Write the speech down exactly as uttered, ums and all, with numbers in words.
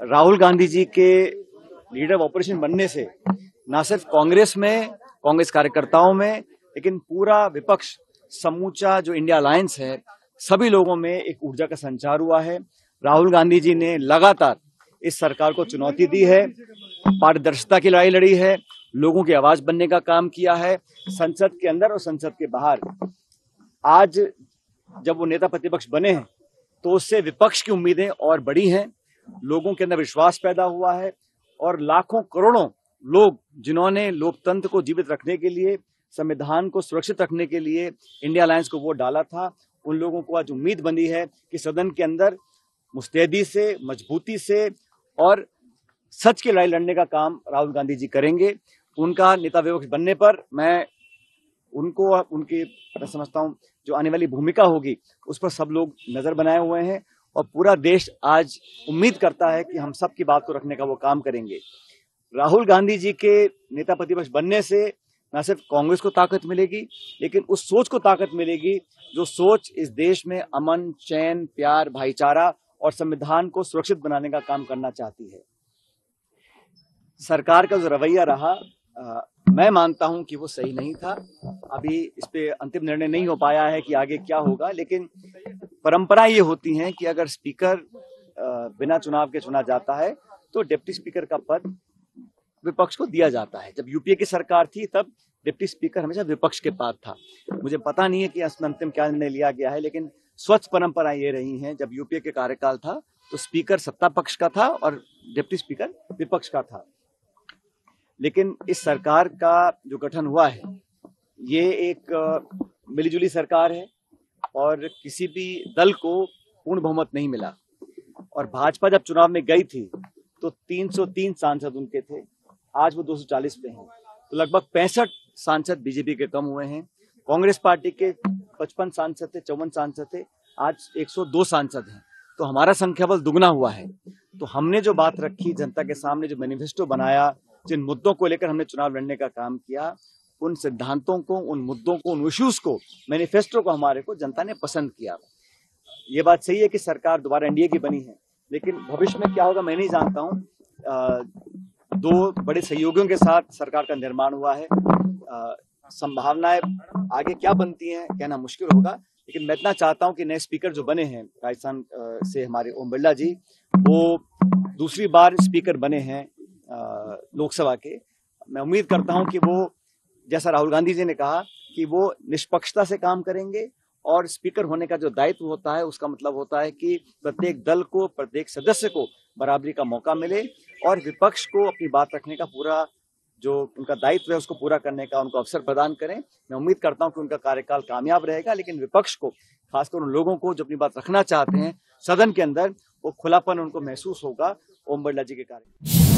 राहुल गांधी जी के leader of opposition बनने से न सिर्फ कांग्रेस में, कांग्रेस कार्यकर्ताओं में, लेकिन पूरा विपक्ष, समूचा जो इंडिया अलायंस है, सभी लोगों में एक ऊर्जा का संचार हुआ है। राहुल गांधी जी ने लगातार इस सरकार को चुनौती दी है, पारदर्शिता की लड़ाई लड़ी है, लोगों की आवाज बनने का काम किया है, संसद के अंदर और संसद के बाहर। आज जब वो नेता प्रतिपक्ष बने हैं तो उससे विपक्ष की उम्मीदें और बड़ी हैं, लोगों के अंदर विश्वास पैदा हुआ है और लाखों करोड़ों लोग जिन्होंने लोकतंत्र को जीवित रखने के लिए, संविधान को सुरक्षित रखने के लिए इंडिया अलायंस को वोट डाला था, उन लोगों को आज उम्मीद बनी है कि सदन के अंदर मुस्तैदी से, मजबूती से और सच की लड़ाई लड़ने का काम राहुल गांधी जी करेंगे। उनका नेता विपक्ष बनने पर मैं उनको, उनकी मैं समझता हूं जो आने वाली भूमिका होगी उस पर सब लोग नजर बनाए हुए हैं और पूरा देश आज उम्मीद करता है कि हम सब की बात को रखने का वो काम करेंगे। राहुल गांधी जी के नेता प्रतिपक्ष बनने से न सिर्फ कांग्रेस को ताकत मिलेगी, लेकिन उस सोच को ताकत मिलेगी जो सोच इस देश में अमन, चैन, प्यार, भाईचारा और संविधान को सुरक्षित बनाने का काम करना चाहती है। सरकार का जो रवैया रहा, आ, मैं मानता हूं कि वो सही नहीं था। अभी इस पे अंतिम निर्णय नहीं हो पाया है कि आगे क्या होगा, लेकिन परंपरा ये होती है कि अगर स्पीकर बिना चुनाव के चुना जाता है तो डिप्टी स्पीकर का पद विपक्ष को दिया जाता है। जब यूपीए की सरकार थी तब डिप्टी स्पीकर हमेशा विपक्ष के पास था। मुझे पता नहीं है कि इसमें अंतिम क्या निर्णय लिया गया है, लेकिन स्वच्छ परंपरा ये रही है, जब यूपीए के कार्यकाल था तो स्पीकर सत्ता पक्ष का था और डिप्टी स्पीकर विपक्ष का था। लेकिन इस सरकार का जो गठन हुआ है ये एक मिलीजुली सरकार है और किसी भी दल को पूर्ण बहुमत नहीं मिला। और भाजपा जब चुनाव में गई थी तो तीन सौ तीन सांसद उनके थे, आज वो दो सौ चालीस पे हैं, तो लगभग पैंसठ सांसद बीजेपी के कम हुए हैं। कांग्रेस पार्टी के पचपन सांसद थे, चौवन सांसद थे, आज एक सौ दो सांसद हैं, तो हमारा संख्याबल दुगना हुआ है। तो हमने जो बात रखी जनता के सामने, जो मैनिफेस्टो बनाया, जिन मुद्दों को लेकर हमने चुनाव लड़ने का काम किया, उन सिद्धांतों को, उन मुद्दों को, उन इश्यूज को, मैनिफेस्टो को हमारे को जनता ने पसंद किया। ये बात सही है कि सरकार दोबारा एनडीए की बनी है, लेकिन भविष्य में क्या होगा मैं नहीं जानता हूँ। दो बड़े सहयोगियों के साथ सरकार का निर्माण हुआ है, संभावनाएं आगे क्या बनती हैं कहना मुश्किल होगा, लेकिन मैं इतना चाहता हूं कि नए स्पीकर जो बने हैं राजस्थान से, हमारे ओम बिरला जी, वो दूसरी बार स्पीकर बने हैं लोकसभा के। मैं उम्मीद करता हूं कि वो, जैसा राहुल गांधी जी ने कहा, कि वो निष्पक्षता से काम करेंगे और स्पीकर होने का जो दायित्व होता है उसका मतलब होता है कि प्रत्येक दल को, प्रत्येक सदस्य को बराबरी का मौका मिले और विपक्ष को अपनी बात रखने का पूरा जो उनका दायित्व है उसको पूरा करने का उनको अवसर प्रदान करें। मैं उम्मीद करता हूं कि उनका कार्यकाल कामयाब रहेगा, लेकिन विपक्ष को, खासकर उन लोगों को जो अपनी बात रखना चाहते हैं सदन के अंदर, वो खुलापन उनको महसूस होगा ओम बिरला जी के कार्य।